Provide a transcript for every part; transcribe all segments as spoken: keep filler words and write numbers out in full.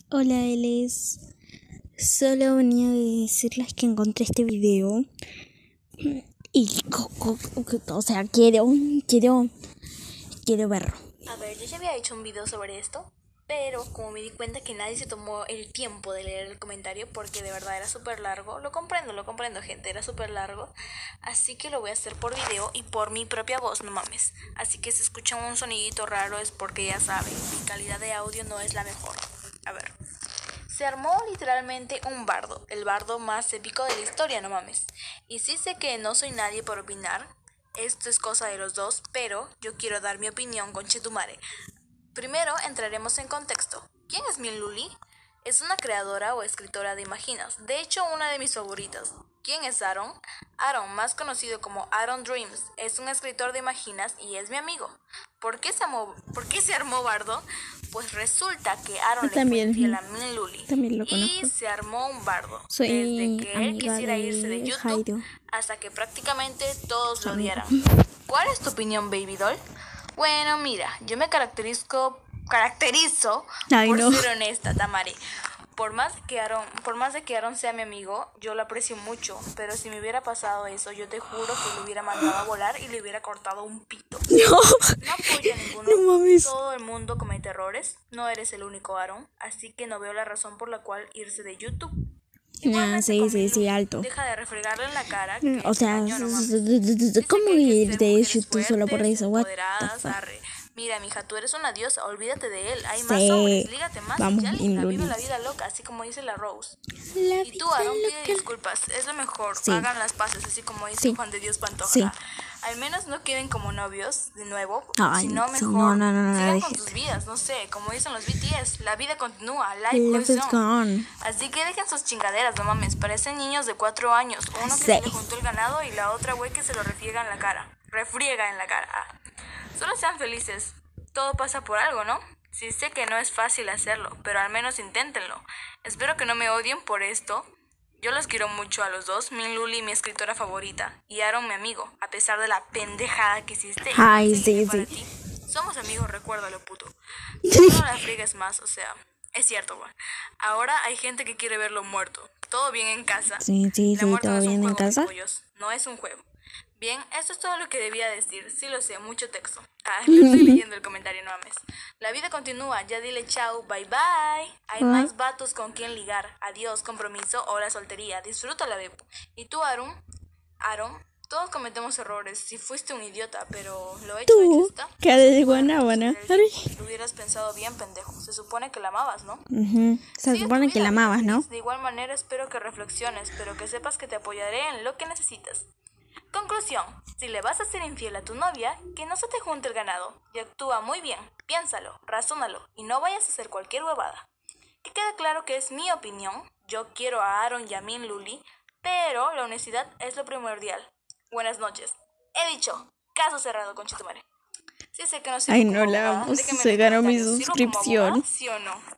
Hola, Eles. Solo venía a decirles que encontré este video y, co- co- co- o sea, quiero, quiero, quiero verlo. A ver, yo ya había hecho un video sobre esto, pero como me di cuenta que nadie se tomó el tiempo de leer el comentario porque de verdad era súper largo, lo comprendo, lo comprendo, gente, era súper largo, así que lo voy a hacer por video y por mi propia voz, no mames. Así que si escuchan un sonidito raro es porque ya saben, mi calidad de audio no es la mejor. A ver. Se armó literalmente un bardo, el bardo más épico de la historia, no mames. Y sí sé que no soy nadie por opinar, esto es cosa de los dos, pero yo quiero dar mi opinión con Chetumare. Primero entraremos en contexto. ¿Quién es Min Luli? Es una creadora o escritora de imaginas, de hecho una de mis favoritas. ¿Quién es Aaron? Aaron, más conocido como Aaron Dreams, es un escritor de imaginas y es mi amigo. ¿Por qué se armó, ¿por qué se armó bardo? Pues resulta que Aaron Yo le fue también, infiel a Min Luli también lo y conozco. se armó un bardo. Soy Desde que él amiga quisiera irse de de YouTube Jairo, hasta que prácticamente todos su lo amigo. odiaran. ¿Cuál es tu opinión, Baby Doll? Bueno, mira, yo me caracterizo, caracterizo Ay, por no. ser honesta, Tamari. Por más que Aaron, por más de que Aaron sea mi amigo, yo lo aprecio mucho, pero si me hubiera pasado eso, yo te juro que lo hubiera mandado a volar y le hubiera cortado un pito. No, No apoyo a ninguno. no mames. Todo el mundo comete errores. No eres el único, Aaron, así que no veo la razón por la cual irse de YouTube. Ah, sí, sí, sí, alto. Deja de refregarle en la cara que O te sea, engañó, no mames. Dice ¿cómo que hay que ir ser de mujeres YouTube solo por fuertes, eso? What the empoderadas, fuck? arre. Mira, mija, tú eres una diosa, olvídate de él. Hay más Sí. hombres, lígate más Vamos, y ya Min linda, Luli. vive la vida loca, así como dice la Rose. La Y tú, vida Aaron, pide loca. disculpas, es lo mejor. Sí. Hagan las paces, así como dice Sí. Juan de Dios Pantoja. Sí. Al menos no queden como novios de nuevo, Ay, sino sí, mejor no, no, no, no, sigan deje. con sus vidas, no sé, como dicen los B T S, la vida continúa, life Love goes is on. gone. Así que dejen sus chingaderas, no mames, parecen niños de cuatro años, uno que Sí. se le juntó el ganado y la otra güey que se lo refriega en la cara, refriega en la cara. Ah. Solo sean felices, todo pasa por algo, ¿no? Sí sé que no es fácil hacerlo, pero al menos inténtenlo. Espero que no me odien por esto. Yo los quiero mucho a los dos, Min Luli, mi escritora favorita, y Aaron, mi amigo, a pesar de la pendejada que hiciste. Ay, y sí, para sí. ti. Somos amigos, recuérdalo, puto. No la friegues más, o sea, es cierto, güey. Ahora hay gente que quiere verlo muerto. Todo bien en casa. Sí, sí, La sí, muerte no todo es un bien en juego, mis casa. pollos. No es un juego. Bien, eso es todo lo que debía decir. Sí lo sé, mucho texto. Ah, lo estoy leyendo el comentario, no mames. La vida continúa, ya dile chao, bye bye. Hay Bye. más vatos con quien ligar. Adiós, compromiso o la soltería. Disfrútala, Bebo. Y tú, Aaron, Aaron, todos cometemos errores. Si fuiste un idiota, pero lo hecho, hecho Tú, está. cara de guanábana. Ay. Lo hubieras pensado bien, pendejo. Se supone que la amabas, ¿no? Ujú. Se Sigue tu supone que vida, la vida amabas, ¿no? feliz. De igual manera espero que reflexiones, pero que sepas que te apoyaré en lo que necesites. Conclusión, si le vas a ser infiel a tu novia, que no se te junte el ganado. Y actúa muy bien, piénsalo, razónalo y no vayas a hacer cualquier huevada. Que quede claro que es mi opinión, yo quiero a Aaron y a Min Luli, pero la honestidad es lo primordial. Buenas noches. He dicho, caso cerrado, conchetumare. Sí sé que no sirvo Ay, como no la abogada, amo. déjenme en Se los ganó mi comentarios, ¿sirvo como abogada, suscripción. sí o no?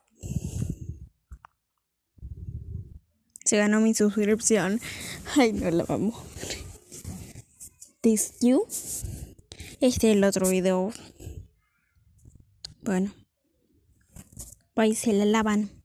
Se ganó mi suscripción. Ay, no la amo. This you. Este es el otro video. Bueno. Ahí se la lavan.